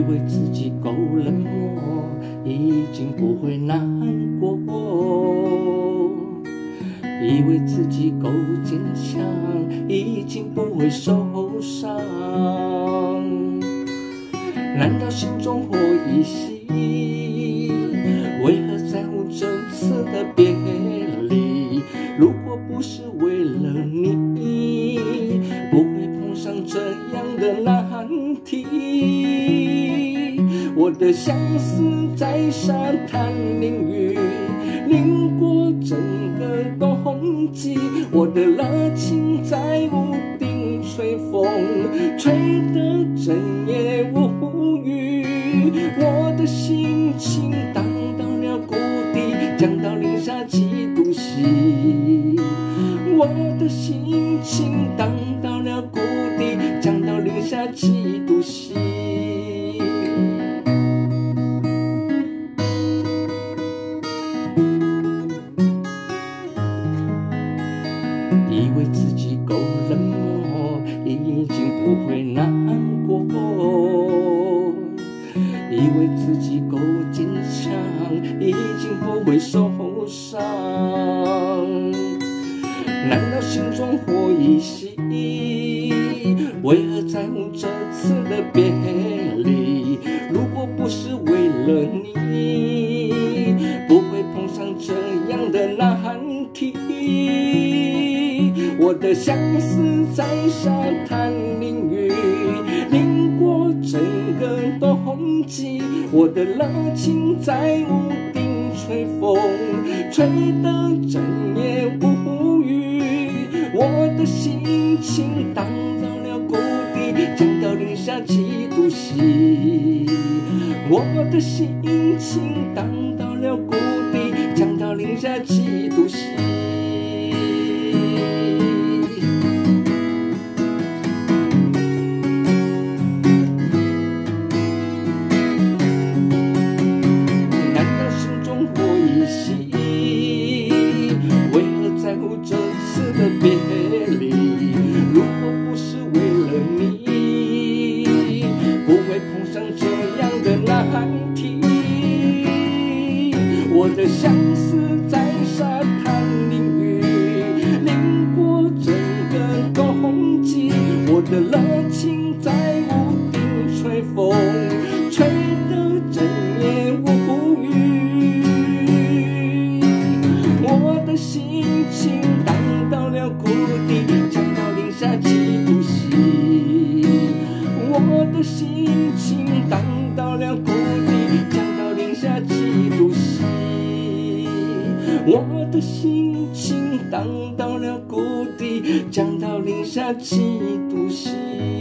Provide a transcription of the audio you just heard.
以为自己够冷漠，已经不会难过，以为自己够坚强，已经不会受伤。难道心中或依稀，为何在乎这次的别离？如果不是为了你，不会碰上这样的难题。我的相思在沙滩淋雨，淋过整个冬季。我的热情在屋顶吹风，吹得整夜无语。我的心情荡到了谷底，降到零下几度 C。我的心情荡到了谷底，降到零下几度 C。以为自己够冷漠，已经不会难过，以为自己够坚强，已经不会受伤。难道心中或依稀，为何在乎这次的别离？如果不是为了你，不会碰上这样的难题。我的相思在沙滩淋雨，淋过整个冬季。我的热情在屋顶吹风，吹得整夜无语。我的心情荡到了谷底，降到零下几度 C。我的心情荡到了谷底，降到零下几度 C。难道心中或依稀，为何在乎这次的别离？如果不是为了你，不会碰上这样的难题。我的相思在沙滩淋雨，淋过整个冬季。我的热情在屋顶吹风，吹得整夜无语。我的心情荡到了谷底，降到零下几度 C。我的心情荡到了谷底，降到零下几度 C。我的心情荡到了谷底，降到零下几度 C。